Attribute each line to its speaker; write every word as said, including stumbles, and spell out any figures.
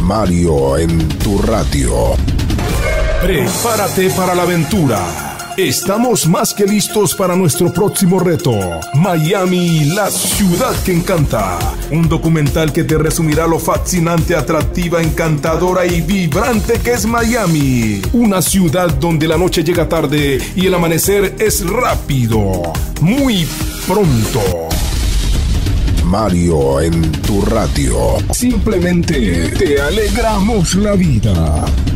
Speaker 1: Mario en tu radio.
Speaker 2: Prepárate para la aventura. Estamos más que listos para nuestro próximo reto. Miami, la ciudad que encanta. Un documental que te resumirá lo fascinante, atractiva, encantadora y vibrante que es Miami. Una ciudad donde la noche llega tarde y el amanecer es rápido. Muy pronto.
Speaker 1: Mario en tu radio.
Speaker 2: Simplemente te alegramos la vida.